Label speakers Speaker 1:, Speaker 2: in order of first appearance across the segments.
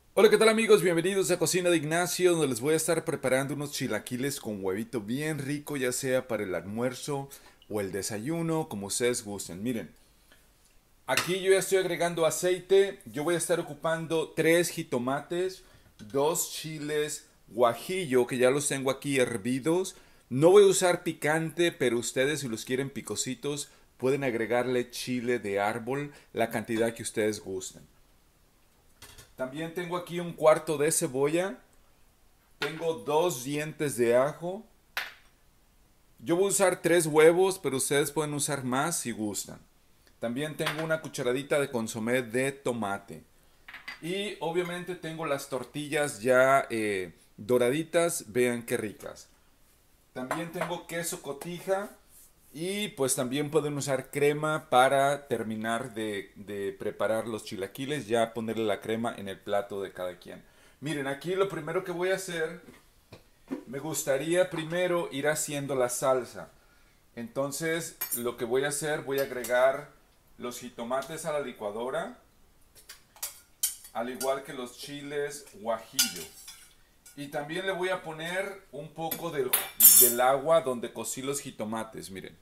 Speaker 1: Hola, ¿qué tal amigos? Bienvenidos a Cocina de Ignacio, donde les voy a estar preparando unos chilaquiles con huevito bien rico, ya sea para el almuerzo o el desayuno, como ustedes gusten. Miren, aquí yo ya estoy agregando aceite, yo voy a estar ocupando 3 jitomates, 2 chiles guajillo, que ya los tengo aquí hervidos. No voy a usar picante, pero ustedes si los quieren picositos, pueden agregarle chile de árbol, la cantidad que ustedes gusten. También tengo aquí un cuarto de cebolla. Tengo 2 dientes de ajo. Yo voy a usar 3 huevos, pero ustedes pueden usar más si gustan. También tengo una cucharadita de consomé de tomate. Y obviamente tengo las tortillas ya doraditas. Vean qué ricas. También tengo queso cotija. Y pues también pueden usar crema para terminar de preparar los chilaquiles. Ya ponerle la crema en el plato de cada quien. Miren, aquí lo primero que voy a hacer, me gustaría primero ir haciendo la salsa. Entonces, lo que voy a hacer, voy a agregar los jitomates a la licuadora, al igual que los chiles guajillo. Y también le voy a poner un poco del agua donde cocí los jitomates, miren.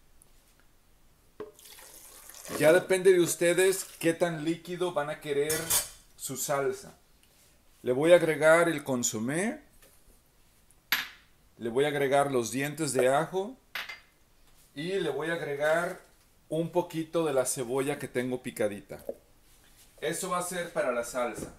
Speaker 1: Ya depende de ustedes qué tan líquido van a querer su salsa. Le voy a agregar el consomé, le voy a agregar los dientes de ajo y le voy a agregar un poquito de la cebolla que tengo picadita. Eso va a ser para la salsa.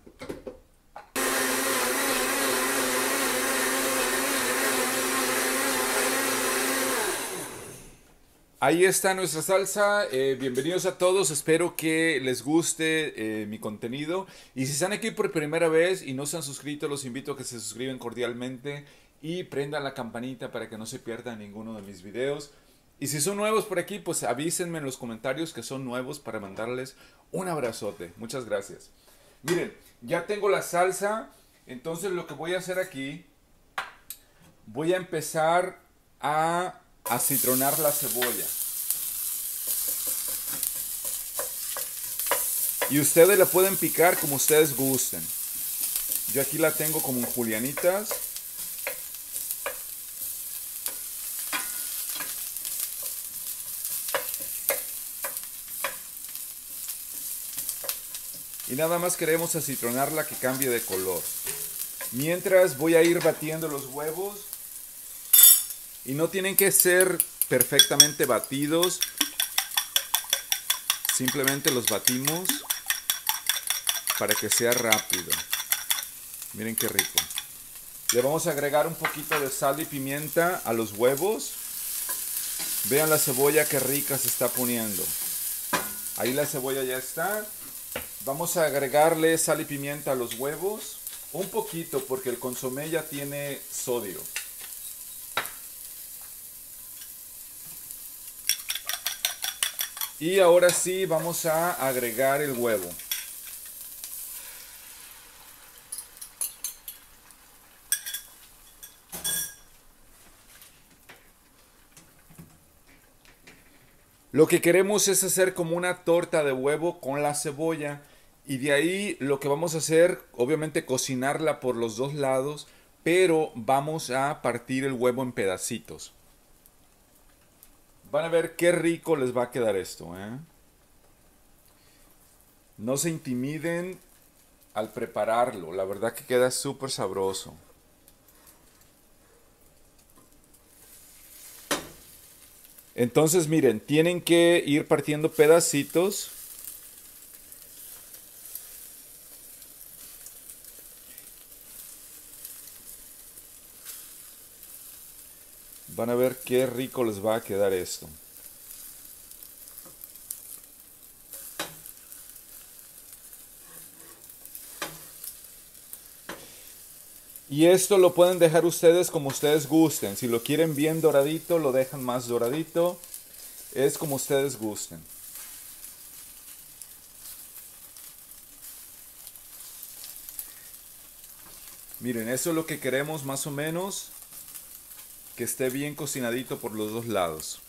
Speaker 1: Ahí está nuestra salsa. Bienvenidos a todos. Espero que les guste mi contenido. Y si están aquí por primera vez y no se han suscrito, los invito a que se suscriban cordialmente y prendan la campanita para que no se pierdan ninguno de mis videos. Y si son nuevos por aquí, pues avísenme en los comentarios que son nuevos para mandarles un abrazote. Muchas gracias. Miren, ya tengo la salsa. Entonces lo que voy a hacer aquí, voy a empezar a acitronar la cebolla. Y ustedes la pueden picar como ustedes gusten. Yo aquí la tengo como en julianitas. Y nada más queremos acitronarla que cambie de color. Mientras voy a ir batiendo los huevos. Y no tienen que ser perfectamente batidos. Simplemente los batimos para que sea rápido. Miren qué rico. Le vamos a agregar un poquito de sal y pimienta a los huevos. Vean la cebolla que rica se está poniendo. Ahí la cebolla ya está. Vamos a agregarle sal y pimienta a los huevos. Un poquito porque el consomé ya tiene sodio. Y ahora sí vamos a agregar el huevo. Lo que queremos es hacer como una torta de huevo con la cebolla. Y de ahí lo que vamos a hacer, obviamente cocinarla por los dos lados, pero vamos a partir el huevo en pedacitos. Van a ver qué rico les va a quedar esto, ¿eh? No se intimiden al prepararlo, la verdad que queda súper sabroso. Entonces miren, tienen que ir partiendo pedacitos. Van a ver qué rico les va a quedar esto. Y esto lo pueden dejar ustedes como ustedes gusten. Si lo quieren bien doradito, lo dejan más doradito. Es como ustedes gusten. Miren, eso es lo que queremos más o menos. Que esté bien cocinadito por los dos lados.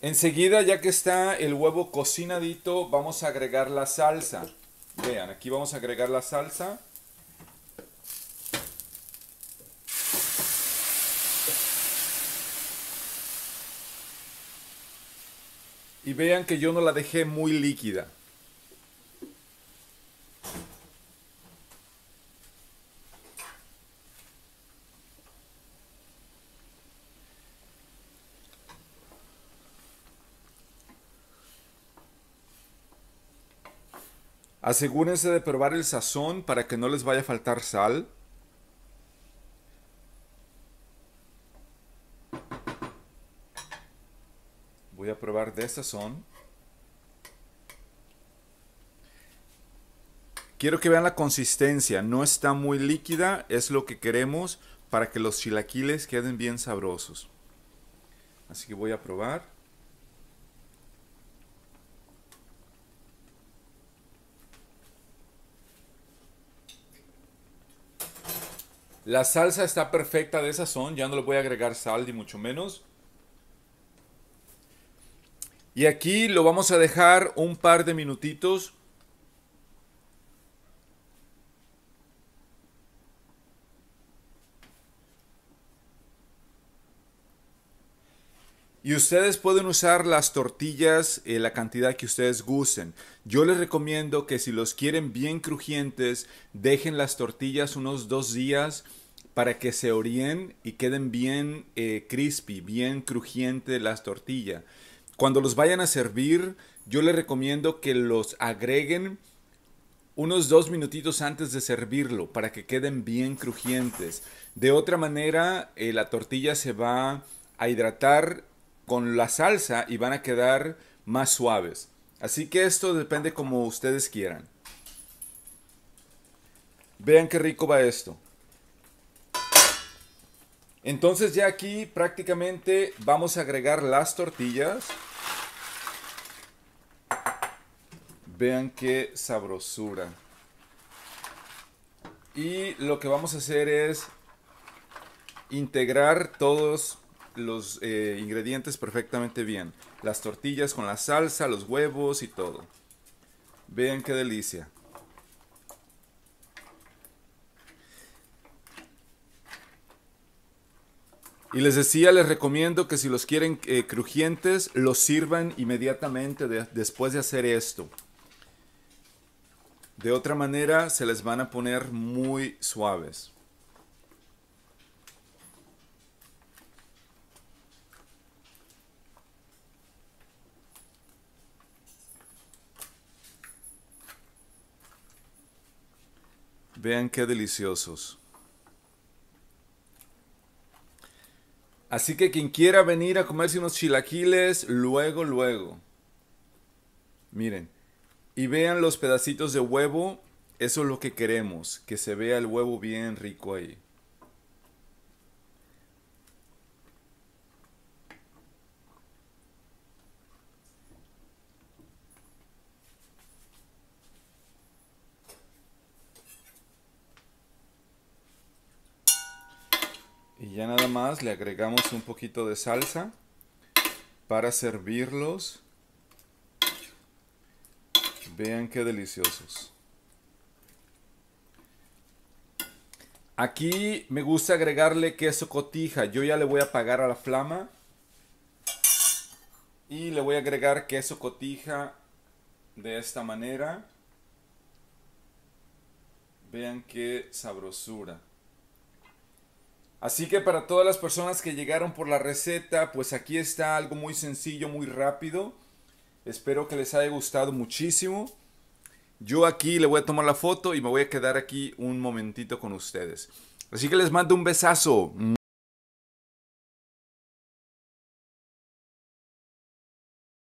Speaker 1: Enseguida, ya que está el huevo cocinadito, vamos a agregar la salsa. Vean, aquí vamos a agregar la salsa. Y vean que yo no la dejé muy líquida. Asegúrense de probar el sazón para que no les vaya a faltar sal. Voy a probar de sazón. Quiero que vean la consistencia, no está muy líquida, es lo que queremos para que los chilaquiles queden bien sabrosos. Así que voy a probar. La salsa está perfecta de sazón, ya no le voy a agregar sal ni mucho menos. Y aquí lo vamos a dejar un par de minutitos. Y ustedes pueden usar las tortillas la cantidad que ustedes gusten. Yo les recomiendo que si los quieren bien crujientes, dejen las tortillas unos 2 días para que se oríen y queden bien crispy, bien crujiente las tortillas. Cuando los vayan a servir, yo les recomiendo que los agreguen unos 2 minutitos antes de servirlo para que queden bien crujientes. De otra manera, la tortilla se va a hidratar con la salsa y van a quedar más suaves. Así que esto depende como ustedes quieran. Vean qué rico va esto. Entonces ya aquí prácticamente vamos a agregar las tortillas. Vean qué sabrosura. Y lo que vamos a hacer es integrar todos los ingredientes perfectamente bien. Las tortillas con la salsa, los huevos y todo. Vean qué delicia. Y les decía, les recomiendo que si los quieren crujientes, los sirvan inmediatamente después de hacer esto. De otra manera, se les van a poner muy suaves. Vean qué deliciosos. Así que quien quiera venir a comerse unos chilaquiles, luego. Miren. Y vean los pedacitos de huevo. Eso es lo que queremos. Que se vea el huevo bien rico ahí. Y ya nada más le agregamos un poquito de salsa para servirlos. Vean qué deliciosos. Aquí me gusta agregarle queso cotija. Yo ya le voy a apagar a la flama. Y le voy a agregar queso cotija de esta manera. Vean qué sabrosura. Así que para todas las personas que llegaron por la receta, pues aquí está algo muy sencillo, muy rápido. Espero que les haya gustado muchísimo. Yo aquí le voy a tomar la foto y me voy a quedar aquí un momentito con ustedes. Así que les mando un besazo.